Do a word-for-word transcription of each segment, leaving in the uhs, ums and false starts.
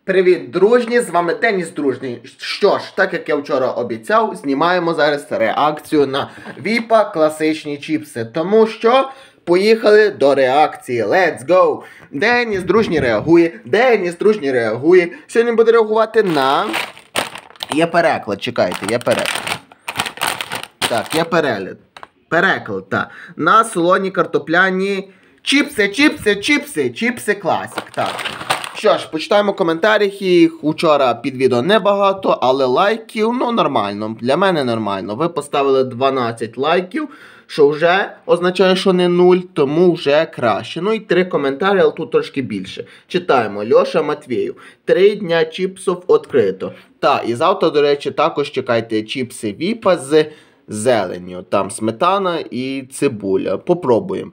Привіт, дружні, з вами Деніс Дружній. Що ж, так як я вчора обіцяв, знімаємо зараз реакцію на Віпа класичні чіпси. Тому що поїхали до реакції. Let's go! Деніс Дружній реагує, Деніс Дружній реагує. Сьогодні буде реагувати на... Є переклад, чекайте, є переклад. Так, є перегляд. Переклад, так. На солоні картопляні чіпси, чіпси, чіпси, чіпси класик, так. Що ж, почитаємо коментарі, їх вчора під відео небагато, але лайків, ну, нормально, для мене нормально. Ви поставили дванадцять лайків, що вже означає, що не нуль, тому вже краще. Ну і три коментарі, але тут трошки більше. Читаємо. Льоша Матвєєв. Три дня чіпсів відкрито. Та, і завтра, до речі, також чекайте чіпси Віпа з зеленню. Там сметана і цибуля. Попробуємо.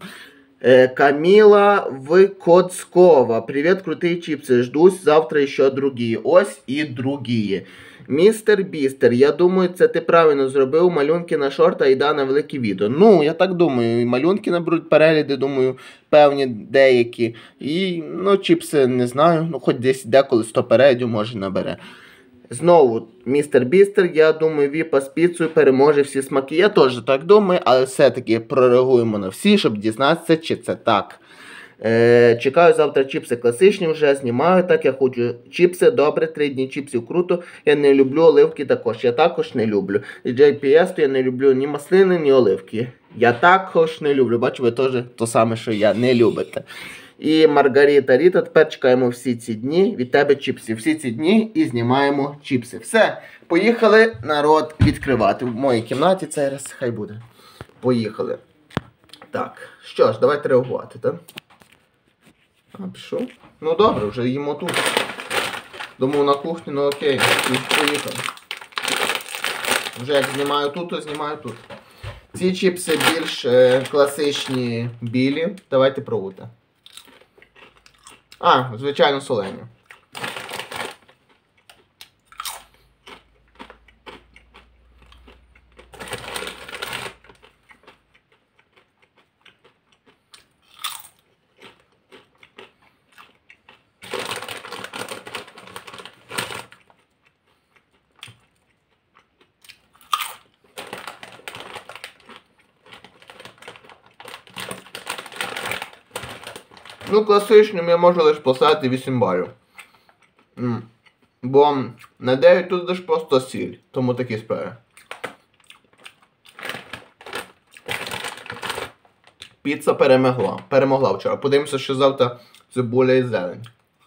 Камила Викоцкова. Привет, крутые чипсы. Жду завтра еще другие. Ось і другие. Містер Бістер, я думаю, це ти правильно зробив. Малюнки на шорт, а йда на велике відео. Ну, я так думаю. Малюнки наберуть перегляди, думаю, певні деякі. І, ну, чіпси, не знаю. Ну, хоч десь деколи сто переглядів, може, набере. Знову, містер Бістер, я думаю, Віпа з піцею переможе всі смаки. Я теж так думаю, але все-таки прореагуємо на всі, щоб дізнатися, чи це так. Е, чекаю завтра чіпси класичні, вже знімаю так, я хочу чіпси, добре, три дні чіпсів круто. Я не люблю оливки також, я також не люблю. І джей пі ес, то я не люблю ні маслини, ні оливки. Я також не люблю, бачу, ви теж то саме, що я, не любите. І Маргарита Ріта, тепер чекаємо всі ці дні від тебе чіпси. Всі ці дні і знімаємо чіпси. Все, поїхали, народ, відкривати. В моїй кімнаті цей раз хай буде. Поїхали. Так, що ж, давайте реагувати, так? А, пішов? Ну добре, вже їмо тут. Думав на кухні, ну окей, поїхали. Вже як знімаю тут, то знімаю тут. Ці чіпси більш е, класичні білі. Давайте пробуйте. А, звичайно, солені. Ну, класичним я можу лише поставити вісім балів. М. Бо на дев'ять тут лише просто сіль. Тому такі справи. Піца перемогла. Перемогла вчора. Подивимося, що завтра цибуля і зелень.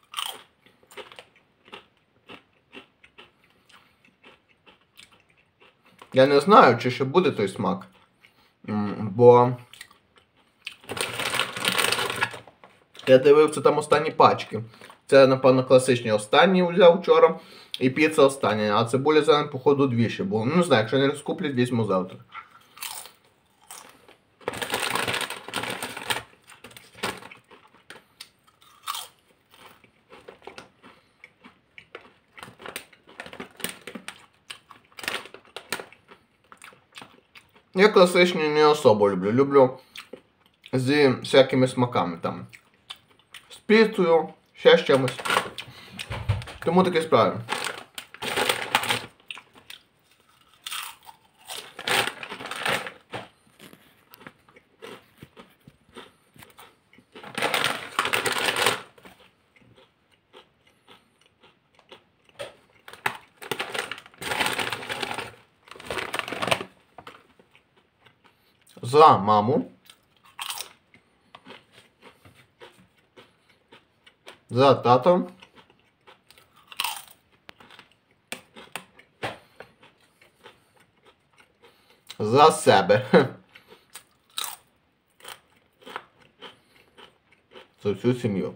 Я не знаю, чи ще буде той смак. М. Бо... Я дивився там останні пачки. Це, напевно, класичні останні взяв вчора. І піца остання. А цибуля зелень, походу, двічі було. Ну, не знаю, якщо не розкуплять, візьму завтра. Я класичні не особо люблю. Люблю з всякими смаками там. З піцею, ще з чимось. Тому такі справи. За маму. За тато. За себе. За всю сім'ю.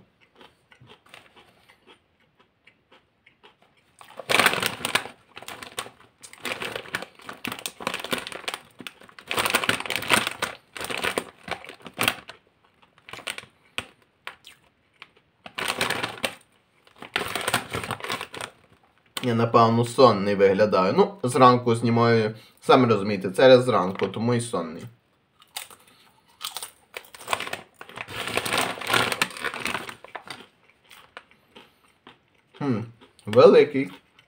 Я, напевно, сонний виглядаю. Ну, зранку знімаю, самі розумієте, це раз зранку, тому і сонний. Хм. Великий.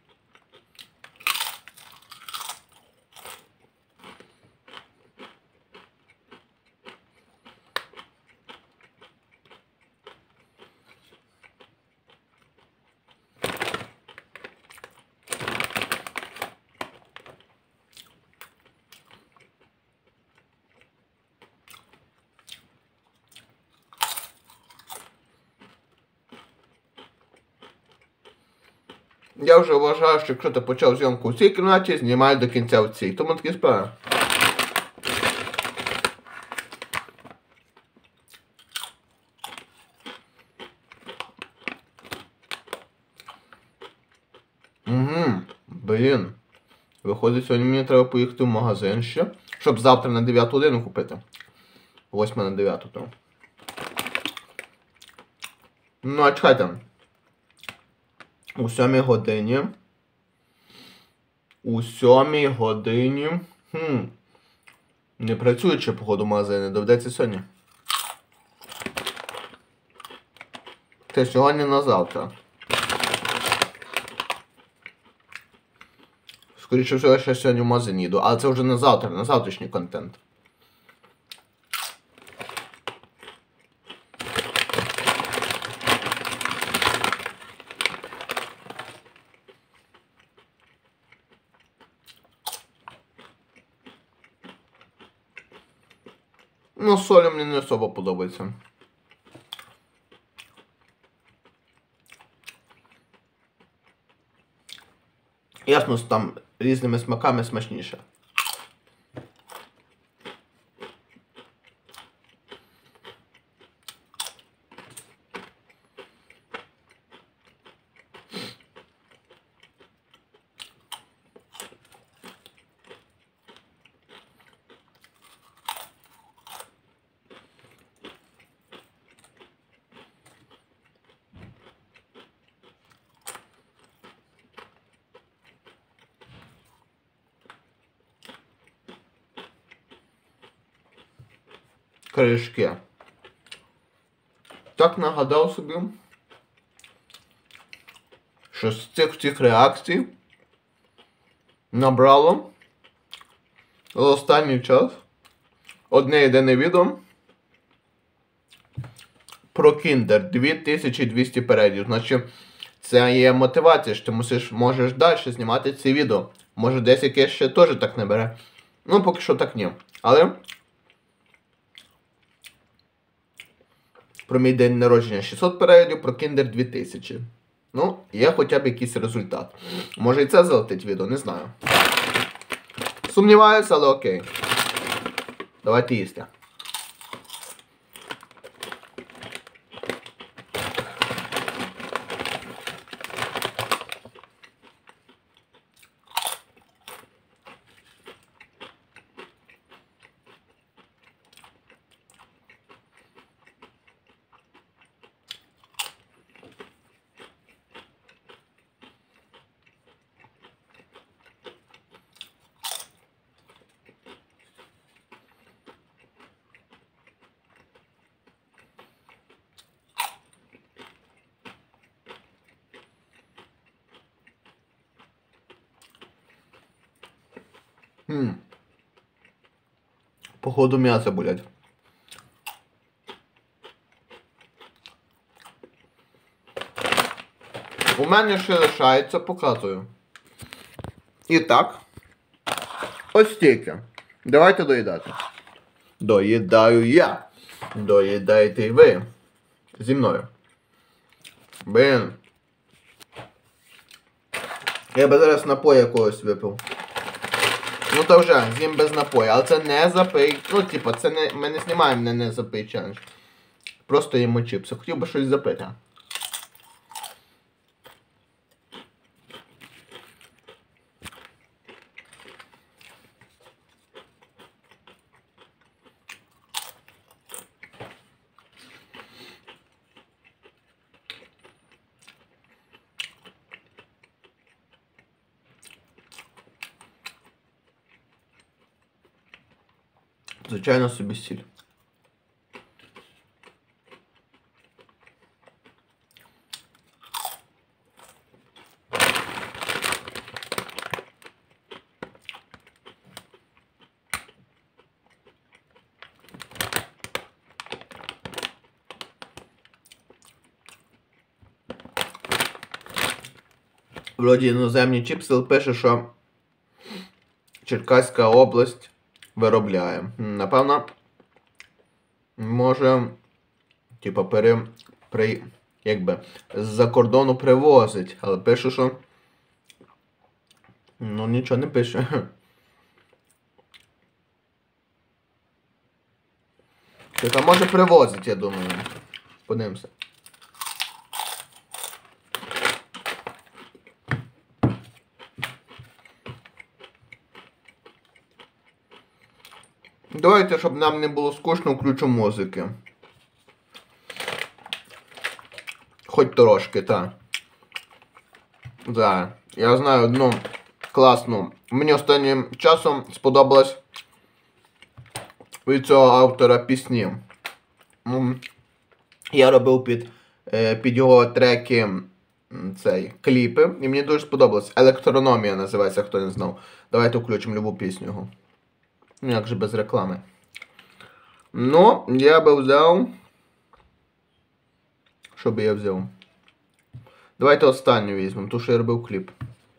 Я вже вважаю, що якщо ти почав зйомку в цій кімнаті, знімай до кінця в цій. Тому такі справи. Угу, блін. Виходить, сьогодні мені треба поїхати в магазин ще, щоб завтра на дев'яту годину купити. восьма на дев'яту то. Ну, а чекайте. У сьомій годині. У сьомій годині. Хм. Не працюючи, походу, магазини. Доведеться сьогодні. Це сьогодні на завтра. Скоріше всього, що я сьогодні в магазин їду. Але це вже на завтра, на завтрашній контент. Ну, солі мені не особо подобається. Ясно, що там різними смаками смачніше. Кришки. Так нагадав собі, що з цих цих реакцій набрало за останній час одне єдине відео про Kinder. дві тисячі двісті переглядів. Значить, це є мотивація, що ти мусиш, можеш далі знімати ці відео. Може десь якесь ще теж так не бере. Ну, поки що так ні. Але про мій день народження шістсот переглядів, про Kinder дві тисячі. Ну, є хоча б якийсь результат. Може і це залетить відео, не знаю. Сумніваюся, але окей. Давайте їсти. Хм. Походу м'ясо болять. У мене ще лишається, показую. І так. Ось стільки. Давайте доїдати. Доїдаю я. Доїдайте й ви. Зі мною. Блін. Я би зараз напою якогось випив. Ну то вже, з'їм без напою, але це не запий. Ну, типу, це не... ми не знімаємо не, не запий челендж. Просто їмо чіпси. Хотів би щось запити. Звичайно, собі сіль. вроді іноземні чіпси, але пише, що Черкаська область виробляє. Напевно, може, типа, пере, при, якби, з-за кордону привозить, але пише, що, ну, нічого не пише. Типа, може привозить, я думаю. Подивимося. Давайте, щоб нам не було скучно, включу музики. Хоч трошки, так. Да. Я знаю одну класну. Мені останнім часом сподобалась від цього автора пісні. Я робив під, під його треки цей, кліпи. І мені дуже сподобалось. Електрономія називається, хто не знав. Давайте включимо любу пісню його. Ну, як же без реклами. Ну, я би взяв... Що би я взяв? Давайте останню візьмемо, ту, що я робив кліп.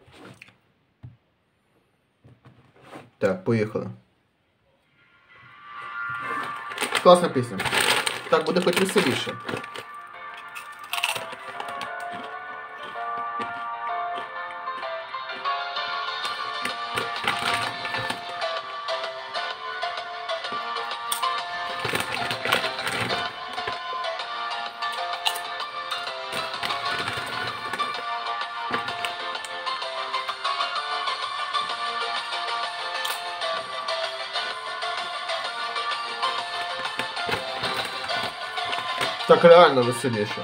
Так, поїхали. Класна пісня. Так, буде хоч веселіше. Так реально веселіше.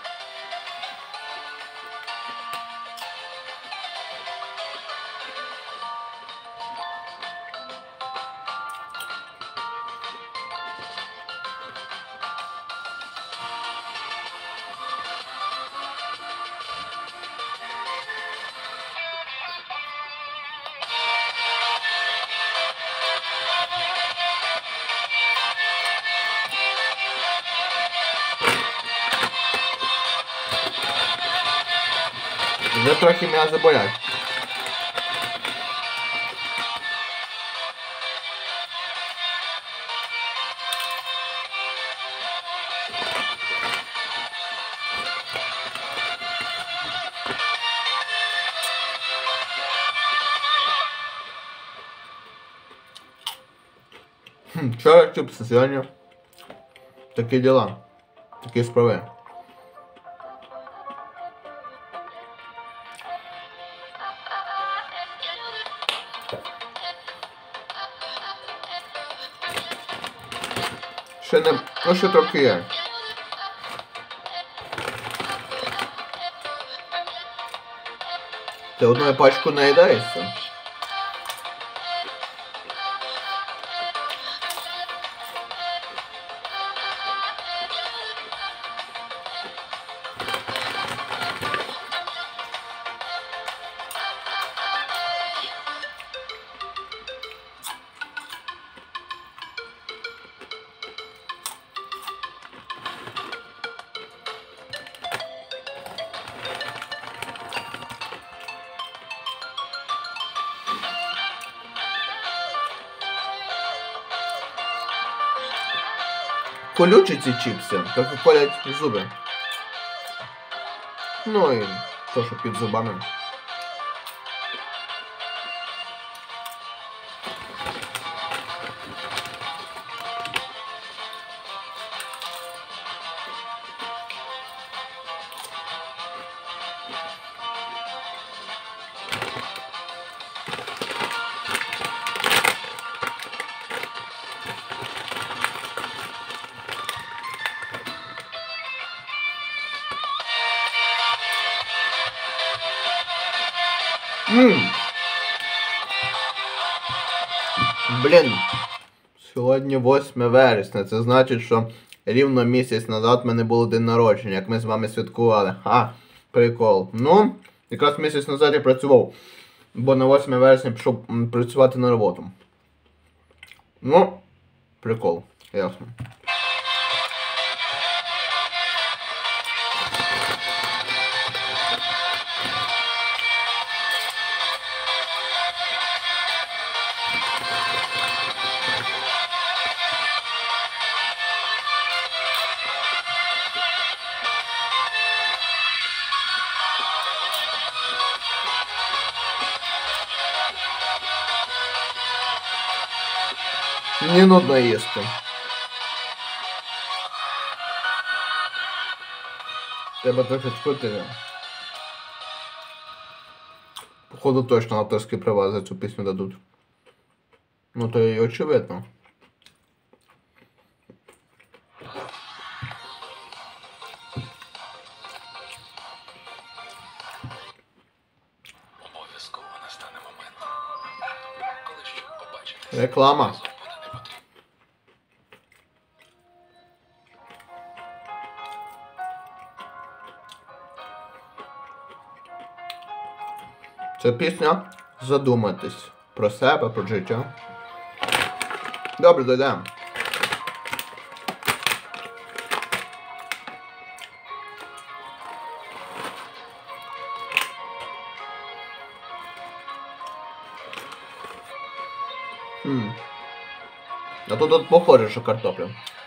Вже трохи м'язи болять. Хм, вчора чіпси, сьогодні такі діла, такі справи. Ще не... Ну, ще трохи є. Ти одною пачку наїдаєшся? Колючі ці чіпси, трохи колять зуби. Ну і то, що під зубами. Ммм. Блін. Сьогодні восьме вересня. Це значить, що рівно місяць назад в мене було день народження, як ми з вами святкували. Ха, прикол. Ну, якраз місяць назад я працював. Бо на восьме вересня пішов працювати на роботу. Ну, прикол. Ясно. Мені нудно їсти. Треба трохи чути. Походу точно авторські права за цю пісню дадуть. Ну то і очевидно. Обов'язково настане момент, коли щоб побачити. Реклама. Це пісня задуматись про себе, про життя. Добре, дойдемо. Хм. А тут от похоже, що картопля.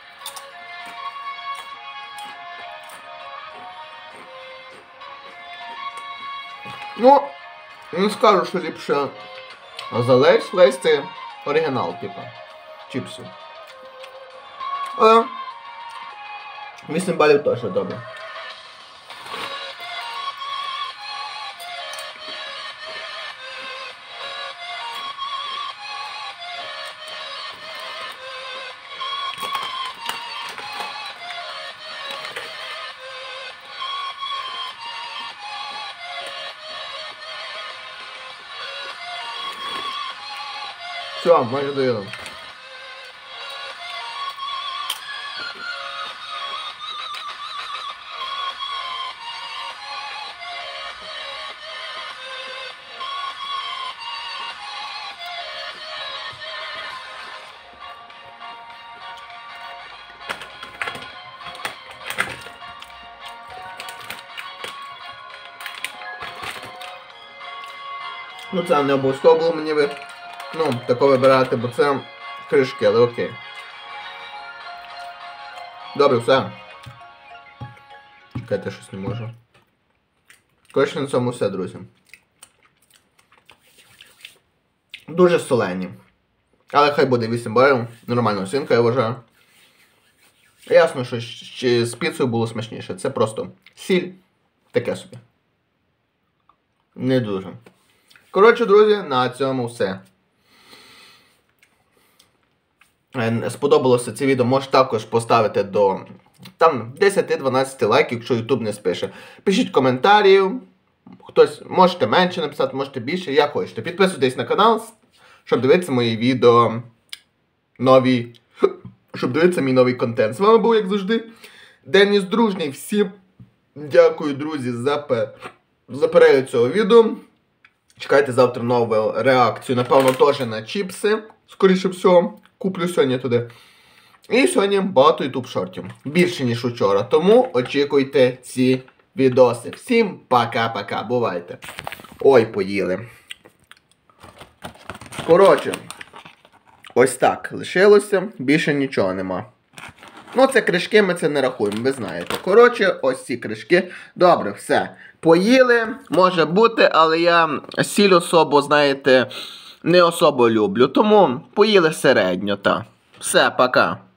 Ну, не скажу, що ліпше за Лейс. Лейс це оригінал, типа, чіпсів. Але вісім балів теж добре. Все, майже доїдемо. Ну це не обов'язково було мені ви... Ну, тако вибирати, бо це кришки, але окей. Добре, все. Чекайте, щось не можу. Коротше, на цьому все, друзі. Дуже солені. Але хай буде вісім балів. Нормальна оцінка, я вважаю. Ясно, що ще з піцею було смачніше. Це просто сіль. Таке собі. Не дуже. Коротше, друзі, на цьому все. Сподобалося це відео, можете також поставити до там десять-дванадцять лайків, якщо YouTube не спише. Пишіть коментарі, хтось можете менше написати, можете більше, як хочете. Підписуйтесь на канал, щоб дивитися мої відео нові, щоб дивитися мій новий контент. З вами був, як завжди, Деніс Дружній. Всім дякую, друзі, за, за перегляд цього відео. Чекайте завтра нову реакцію, напевно, теж на чіпси, скоріше всього. Куплю сьогодні туди. І сьогодні багато ютуб шортів. Більше, ніж учора. Тому очікуйте ці відоси. Всім пока-пока. Бувайте. Ой, поїли. Коротше. Ось так. Лишилося. Більше нічого нема. Ну, це кришки, ми це не рахуємо, ви знаєте. Коротше, ось ці кришки. Добре, все. Поїли. Може бути, але я сіль особо, знаєте, не особо люблю, тому поїли середньо, та. Все, пока.